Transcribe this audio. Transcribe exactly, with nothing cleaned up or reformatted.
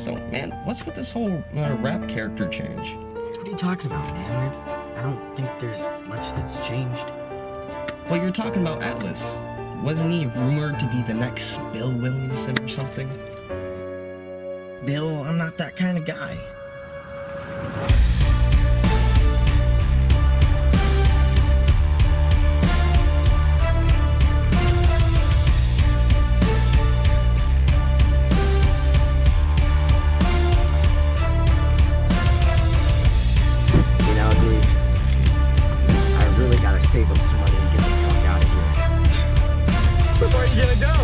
So, man, what's with this whole uh, rap character change? What are you talking about, man? I, I don't think there's much that's changed. Well, you're talking about Atlas. Wasn't he rumored to be the next Bill Williamson or something? Bill, I'm not that kind of guy. Save up some money and get the fuck out of here. So where are you gonna go?